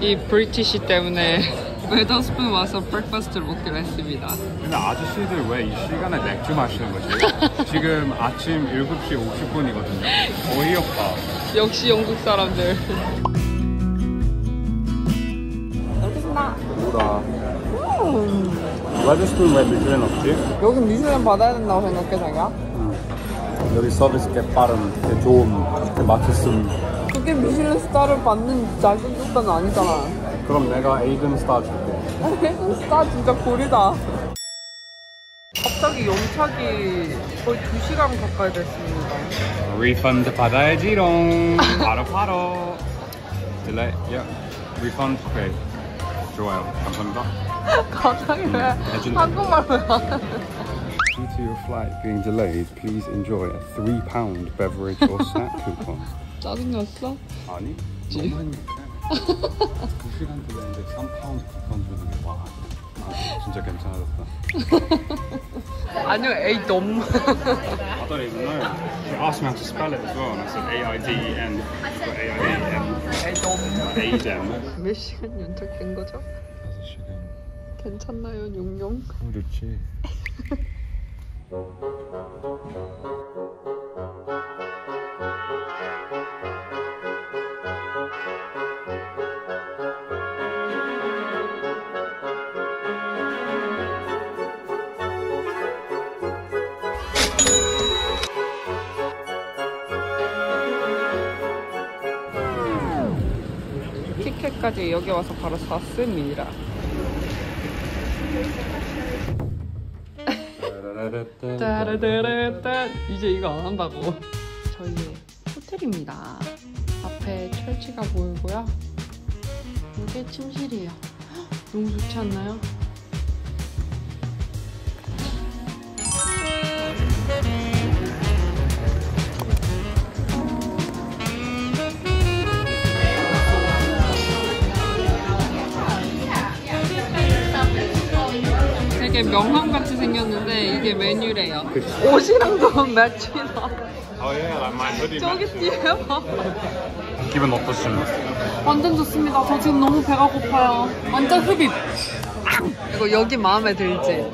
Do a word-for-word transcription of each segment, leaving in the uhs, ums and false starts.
이 브리티시 때문에 웨더스푼 와서 브렉퍼스트를 먹기로 했습니다. 근데 아저씨들 왜 이 시간에 맥주 마시는 거지? 지금 아침 일곱 시 오십 분이거든요. 어이없다. 역시 영국 사람들. 뭐라? 웨더스푼 왜 미슐랭 없지? 여기 미슐랭 받아야 된다고 생각해, 자기야? 응. 여기 서비스 개 빠름, 개 좋음, 개 맛있음. 그게 미슐랭 스타를 받는 자격증은 아니잖아. 그럼 내가 에이든 스타 줄게. 에이든 스타 진짜 고리다. 갑자기 영착이 거의 두 시간 가까이 됐습니다. 리펀드 받아야지롱. 바로 바로. 딜레이. 야. 리펀드. 오케이. 좋아요. 감사합니다. 갑자기 왜 한국말 왜 안 해? Due to your flight being delayed, please enjoy a three pound beverage or snack coupon. 짜증났어? 아니? 지? 너무 두 시간 되는데 삼 파운드 쿠폰 주는 게 와. 아, 진짜 괜찮아졌다. 아니요, 에이 너무. I don't even know. She asked me how to spell it as well, and I said A I D E N. A I D E N. 에이 너무. 에이덴. 몇 시간 연착된 거죠? 다섯 시간. 괜찮나요, 용용? 너무 좋지. 티켓까지 여기 와서 바로 샀습니다. 따라따라따. 이제 이거 안 한다고. 저희의 호텔입니다. 앞에 철치가 보이고요. 이게 침실이에요. 너무 좋지 않나요? 되게 명함같이 생겼는데 이게 메뉴래요. 옷이랑도 매치다. Oh yeah, like my hoodie. 저기 뒤에 봐. 기분 어떠십니까? 완전 좋습니다. 저 지금 너무 배가 고파요. 완전 흡입. 이거 여기 마음에 들지?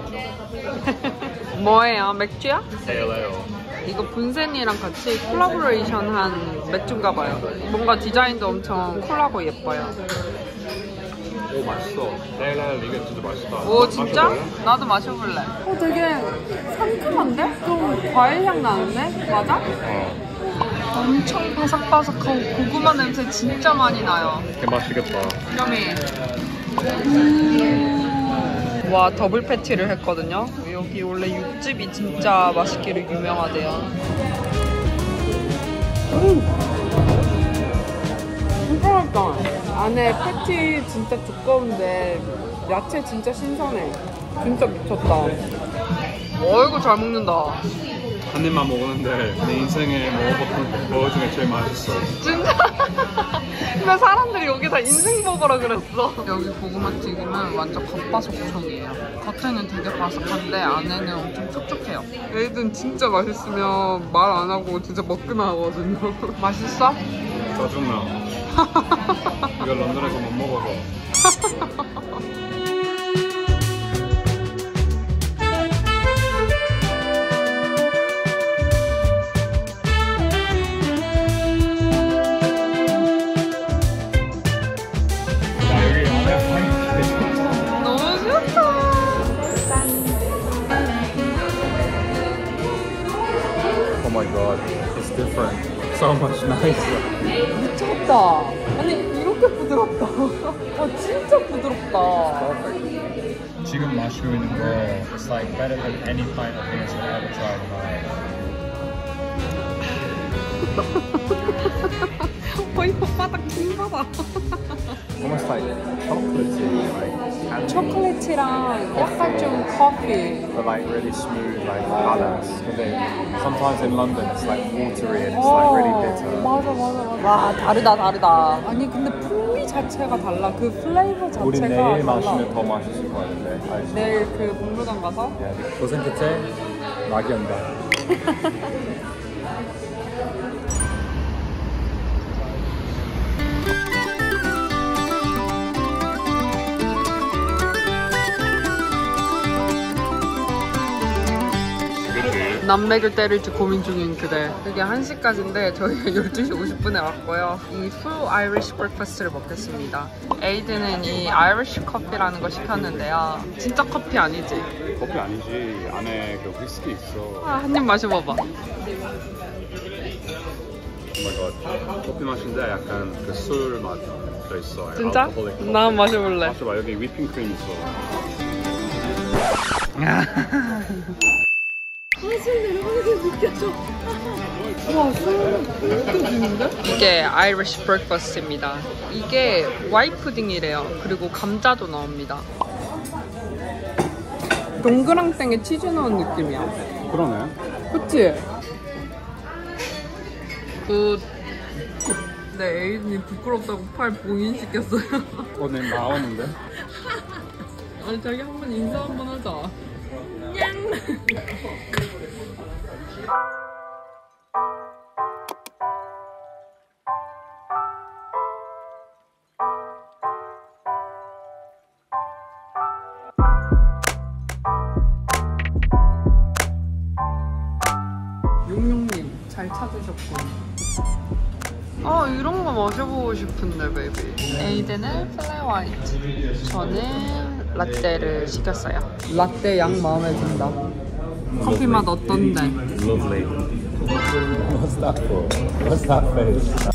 뭐예요? 맥주야? Pale ale. 이거 분센이랑 같이 콜라보레이션 한 맥주인가 봐요. 뭔가 디자인도 엄청 쿨하고 예뻐요. 오 맛있어. Pale ale 이게 진짜 맛있다. 오 진짜? 마셔볼래? 나도 마셔볼래. 어 되게 상큼한데? 좀 과일향 나는데? 맞아? 어. 엄청 바삭바삭하고 고구마 냄새 진짜 많이 나요. 개 맛있겠다. 여미. 음. 와 더블 패티를 했거든요. 여기 원래 육즙이 진짜 맛있기로 유명하대요. 음. 진짜 맛있다. 안에 패티 진짜 두꺼운데 야채 진짜 신선해. 진짜 미쳤다. 어이구 잘 먹는다. 한 입만 먹었는데 내 인생에 먹어봤던 거 중에 제일 맛있어. 진짜? 근데 사람들이 여기 다 인생 버거라 그랬어. 여기 고구마 튀김은 완전 겉바속촉이에요. 겉에는 되게 바삭한데 안에는 엄청 촉촉해요. 얘든 진짜 맛있으면 말 안 하고 진짜 먹기만 하거든요. 맛있어? 짜증나. 이거 런던에서 못 먹어서. Oh my god, it's different. So much nicer. 미쳤다. 아니 이렇게 부드럽다. 와 진짜 부드럽다. 지금 마시고 있는 거 it's like better than any pint of Guinness I've ever tried in my life. 어 이거 바닥 긴 거다. Almost like chocolatey, like 초콜릿이랑 약간 좀 커피. but like really smooth, like balance. 근데 sometimes in London it's like watery and it's like really bitter. 맞아 맞아 맞아. 와 다르다 다르다. 아니 근데 풍미 자체가 달라. 그 플레이버 자체가 우리 내일 달라. 마시면 더 맛있을 것 같은데. 알지? 내일 그 박물관 가서? 네, 도생 끝에 낙연다. 안 먹일 때릴지 고민 중인 그대. 이게 한 시까지인데 저희가 열두 시 오십 분에 왔고요. 이 풀 아이리쉬 브렉퍼스트를 먹겠습니다. 에이드는 이 아이리쉬 커피라는 걸 시켰는데요. 진짜 커피 아니지? 커피 아니지. 안에 그 위스키 있어. 아, 한 입 마셔봐봐. 오마이갓. 커피 맛인데 약간 그 술 맛 들어있어. 진짜? 알코올릭 커피. 나 한번 마셔볼래. 마셔봐. 여기 위핑크림 있어. 이게 아이리쉬 브렉퍼스트입니다. 이게 와이트 푸딩이래요. 그리고 감자도 나옵니다. 동그랑땡에 치즈 넣은 느낌이야. 그러네. 그치? 그... 내 애인이 부끄럽다고 팔 봉인시켰어요. 오늘 나오는데? 아니 자기 한번 인사 한번 하자. 냥! 용용님 잘 찾으셨고. 아 이런 거 마셔보고 싶은데 베이비. 에이드는 플랫 화이트, 저는 라떼를 시켰어요. 라떼 양 마음에 든다. 커피 맛 어떤데? Lovely. What's that for? What's that face?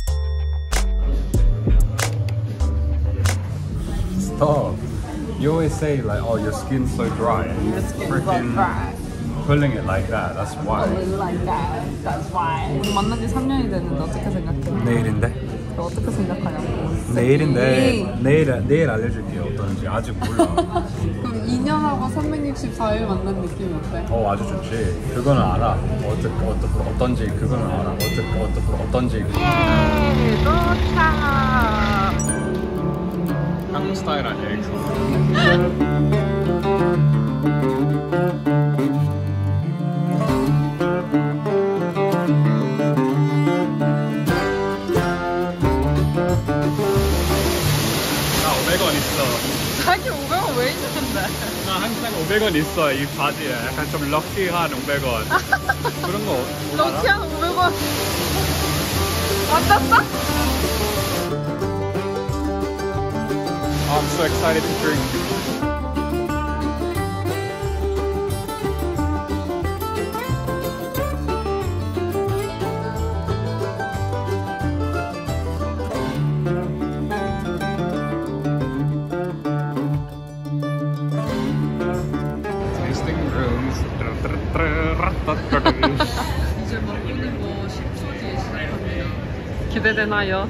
Stop. You always say like, oh, your skin's so dry. And you're freaking pulling it like that. That's why. Like that. That's why. 우리 만난 지 삼 년이 됐는데 어떻게 생각해? 내일인데? 너 어떻게 생각하냐고. 내일인데 내일 내일 알려줄게요. 어떤지 아직 몰라. 그럼 이 년하고 삼백육십사 일 만난 느낌이 어때? 어 아주 좋지. 그거는 알아. 어떻게 어떻게 어떤지 그거는 알아. 어떻게 어떻게 어떤지. 예, 도착. 한국 스타일 아니야 이거. 오백 원 있어. 자기 오백 원 왜 있는데? 나 항상 오백 원 있어 이 바지에. 약간 좀 럭키한 오백 원. 그런 거. 럭키한 오백 원. 맞았어? I'm so excited to drink. 이제 먹고는 뭐 십 초 뒤에 시작합니다. 기대되나요?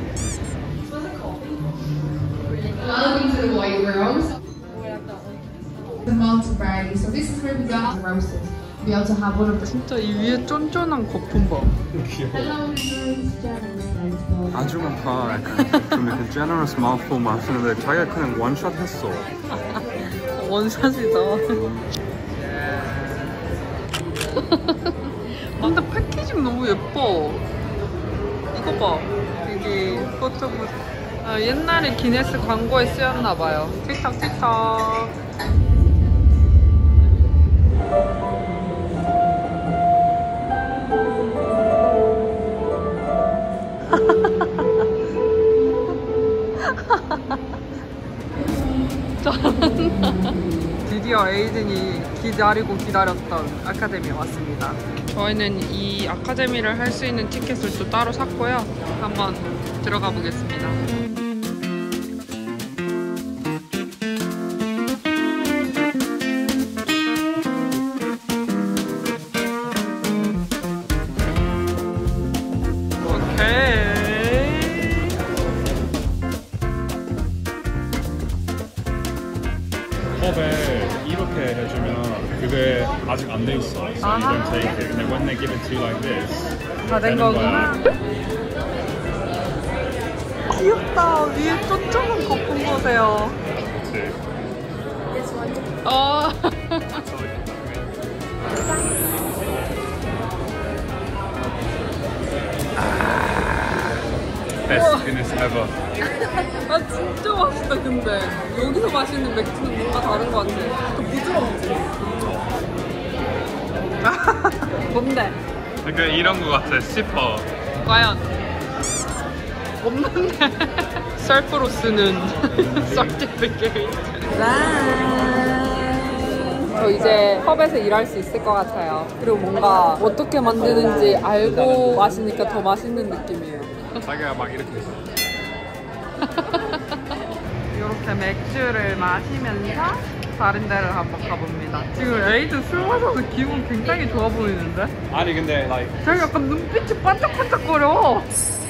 Welcome to the white rooms. The mountain variety. So this is where we got the roasted. Be able to have one of the. 진짜 이 위에 쫀쫀한 거품 봐. Hello, nice 아주 많다. 약간 좀 약간 generous mouthful 마시는데 자기가 그냥 원샷 했어. 원샷이다. 근데 패키징 너무 예뻐. 이거 봐. 여기 포토북. 아, 옛날에 기네스 광고에 쓰였나봐요. 틱톡 틱톡. 잘한다. 드디어 에이든이 기다리고 기다렸던 아카데미에 왔습니다. 저희는 이 아카데미를 할 수 있는 티켓을 또 따로 샀고요. 한번 들어가 보겠습니다. 컵에 이렇게 해주면 그게 아직 안 돼 있어. So you don't take it. 근데 when they give it to you like this, 다 된 되는 거구나. 거야. 귀엽다. 위에 쫀쫀한 거품 보세요. 그치. 어. Best Guinness ever. 아 진짜 맛있다. 근데 여기서 마시는 맥주는 뭔가 다른 것 같아. 더 부드럽지? 뭔데? 그러니까 이런 거 같아. 시퍼. 과연 없는데 셀프로 쓰는 서티피케이트. 저 이제 펍에서 일할 수 있을 것 같아요. 그리고 뭔가 어떻게 만드는지 알고 마시니까 더 맛있는 느낌이에요. 자기가 막 이렇게 했어. 이렇게 맥주를 마시면서 다른 데를 한번 가봅니다. 지금 에이드 술 마셔서 기분 굉장히 좋아 보이는데? 아니 근데 like 저기 약간 눈빛이 반짝반짝거려.